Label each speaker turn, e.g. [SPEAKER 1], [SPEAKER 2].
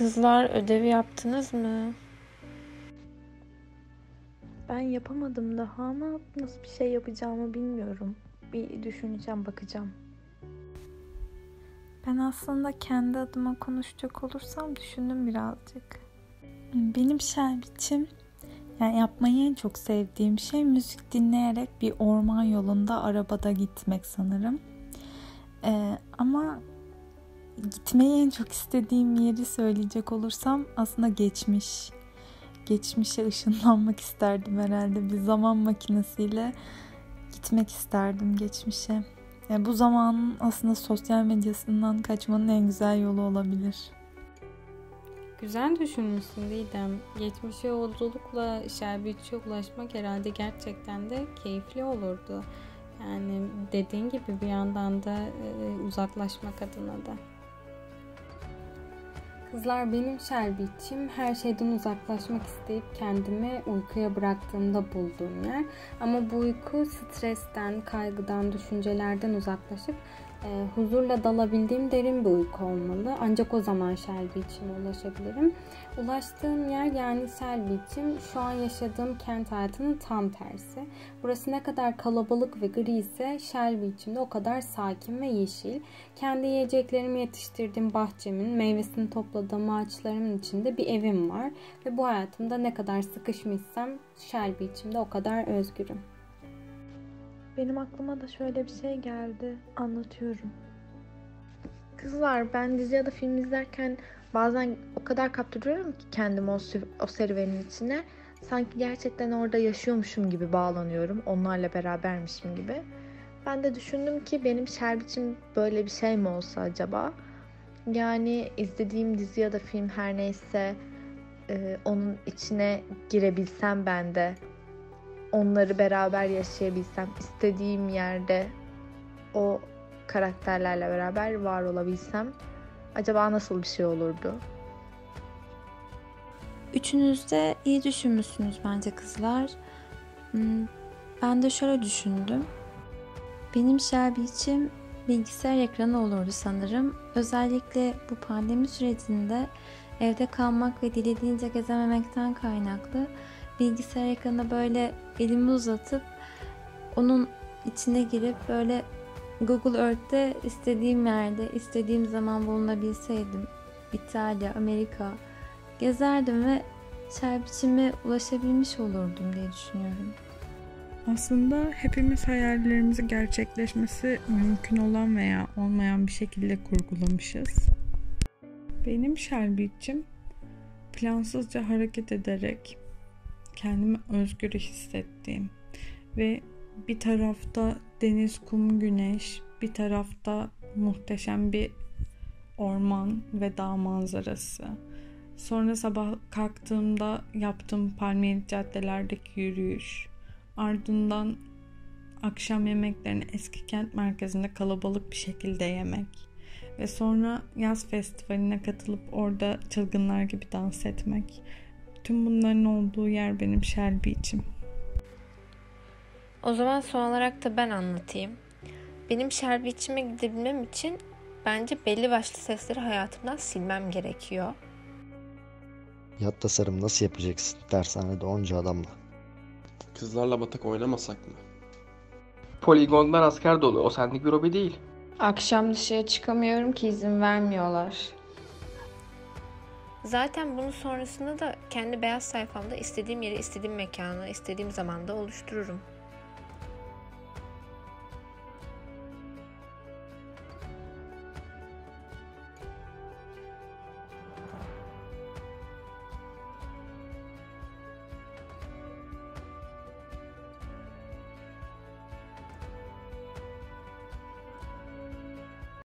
[SPEAKER 1] Kızlar ödevi yaptınız mı?
[SPEAKER 2] Ben yapamadım daha ama nasıl bir şey yapacağımı bilmiyorum. Bir düşüneceğim, bakacağım.
[SPEAKER 3] Ben aslında kendi adıma konuşacak olursam düşündüm birazcık. Benim şerbiçim, yani yapmayı en çok sevdiğim şey müzik dinleyerek bir orman yolunda arabada gitmek sanırım. Ama gitmeyi en çok istediğim yeri söyleyecek olursam aslında geçmiş. Geçmişe ışınlanmak isterdim herhalde. Bir zaman makinesiyle gitmek isterdim geçmişe. Yani bu zamanın aslında sosyal medyasından kaçmanın en güzel yolu olabilir.
[SPEAKER 4] Güzel düşünmüşsün Didem. Geçmişe yolculukla şerbetçiye ulaşmak herhalde gerçekten de keyifli olurdu. Yani dediğin gibi bir yandan da uzaklaşmak adına da. Kızlar, benim şerbetçim her şeyden uzaklaşmak isteyip kendimi uykuya bıraktığımda bulduğum yer. Ama bu uyku stresten, kaygıdan, düşüncelerden uzaklaşıp huzurla dalabildiğim derin bir uyku olmalı. Ancak o zaman şerbetçime ulaşabilirim. Ulaştığım yer, yani şerbetçim, şu an yaşadığım kent hayatının tam tersi. Burası ne kadar kalabalık ve gri ise şerbetçim de o kadar sakin ve yeşil. Kendi yiyeceklerimi yetiştirdiğim bahçemin, meyvesini topladığım ağaçlarımın içinde bir evim var. Ve bu hayatımda ne kadar sıkışmışsam şerbetçimde o kadar özgürüm.
[SPEAKER 2] Benim aklıma da şöyle bir şey geldi. Anlatıyorum. Kızlar, ben dizi ya da film izlerken bazen o kadar kaptırıyorum ki kendimi o serüvenin içine. Sanki gerçekten orada yaşıyormuşum gibi bağlanıyorum. Onlarla berabermişim gibi. Ben de düşündüm ki benim şerbiçim böyle bir şey mi olsa acaba? Yani izlediğim dizi ya da film her neyse onun içine girebilsem ben de, onları beraber yaşayabilsem, istediğim yerde o karakterlerle beraber var olabilsem acaba nasıl bir şey olurdu?
[SPEAKER 3] Üçünüz de iyi düşünmüşsünüz bence kızlar. Ben de şöyle düşündüm. Benim şerbiçim bilgisayar ekranı olurdu sanırım. Özellikle bu pandemi sürecinde evde kalmak ve dilediğince gezememekten kaynaklı bilgisayar ekranına böyle elimi uzatıp onun içine girip böyle Google Earth'te istediğim yerde, istediğim zaman bulunabilseydim, İtalya, Amerika gezerdim ve şerbiçime ulaşabilmiş olurdum diye düşünüyorum.
[SPEAKER 5] Aslında hepimiz hayallerimizi gerçekleşmesi mümkün olan veya olmayan bir şekilde kurgulamışız. Benim şerbetçim plansızca hareket ederek kendimi özgür hissettiğim ve bir tarafta deniz, kum, güneş, bir tarafta muhteşem bir orman ve dağ manzarası. Sonra sabah kalktığımda yaptığım palmiyeli caddelerdeki yürüyüş, ardından akşam yemeklerini eski kent merkezinde kalabalık bir şekilde yemek ve sonra yaz festivaline katılıp orada çılgınlar gibi dans etmek. Tüm bunların olduğu yer benim şerbetçim.
[SPEAKER 1] O zaman son olarak da ben anlatayım. Benim şerbetçime gidebilmem için bence belli başlı sesleri hayatımdan silmem gerekiyor.
[SPEAKER 6] Yat tasarım nasıl yapacaksın dershanede onca adamla?
[SPEAKER 7] Kızlarla batak oynamasak mı? Poligonlar asker dolu. O senlik bir hobi değil.
[SPEAKER 8] Akşam dışarı çıkamıyorum ki, izin vermiyorlar.
[SPEAKER 1] Zaten bunun sonrasında da kendi beyaz sayfamda istediğim yeri, istediğim mekanı, istediğim zamanda oluştururum.